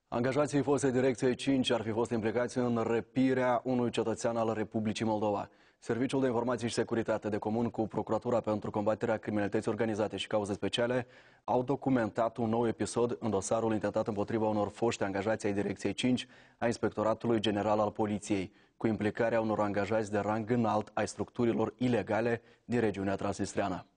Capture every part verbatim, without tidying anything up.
Angajații fostei Direcției cinci ar fi fost implicați în răpirea unui cetățean al Republicii Moldova. Serviciul de Informații și Securitate de comun cu Procuratura pentru combaterea criminalității organizate și cauze speciale au documentat un nou episod în dosarul intentat împotriva unor foști angajați ai Direcției cinci a Inspectoratului General al Poliției, cu implicarea unor angajați de rang înalt ai structurilor ilegale din regiunea transnistreană.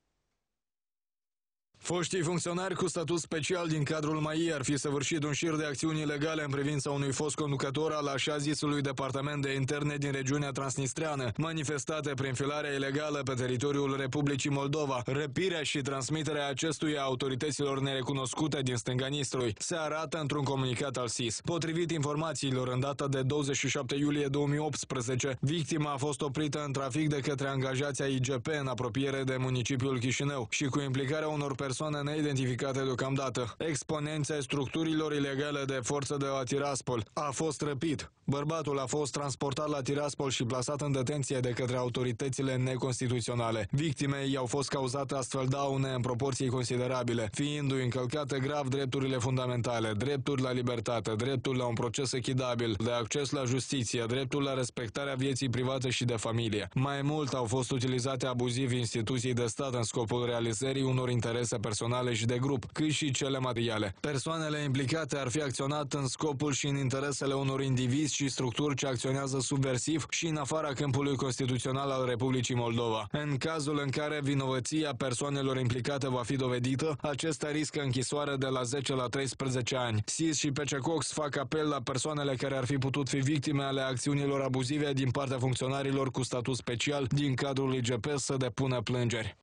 Foștii funcționari cu statut special din cadrul M A I ar fi săvârșit un șir de acțiuni ilegale în privința unui fost conducător al așa zisului Departament de Interne din regiunea transnistreană, manifestate prin filarea ilegală pe teritoriul Republicii Moldova. Răpirea și transmiterea acestuia autorităților nerecunoscute din stânga Nistrului se arată într-un comunicat al S I S. Potrivit informațiilor, în data de douăzeci și șapte iulie două mii optsprezece, victima a fost oprită în trafic de către angajații I G P în apropiere de municipiul Chișinău și cu implicarea unor persoane persoane neidentificate deocamdată. Exponența structurilor ilegale de forță de la Tiraspol a fost răpit. Bărbatul a fost transportat la Tiraspol și plasat în detenție de către autoritățile neconstituționale. Victimei i-au fost cauzate astfel daune în proporții considerabile, fiindu-i încălcate grav drepturile fundamentale, dreptul la libertate, dreptul la un proces echidabil, de acces la justiție, dreptul la respectarea vieții private și de familie. Mai mult, au fost utilizate abuziv instituții de stat în scopul realizării unor interese personale și de grup, cât și cele materiale. Persoanele implicate ar fi acționat în scopul și în interesele unor indivizi și structuri ce acționează subversiv și în afara câmpului constituțional al Republicii Moldova. În cazul în care vinovăția persoanelor implicate va fi dovedită, acestea riscă închisoare de la zece la treisprezece ani. S I S și P C Cox fac apel la persoanele care ar fi putut fi victime ale acțiunilor abuzive din partea funcționarilor cu statut special din cadrul I G P să depună plângeri.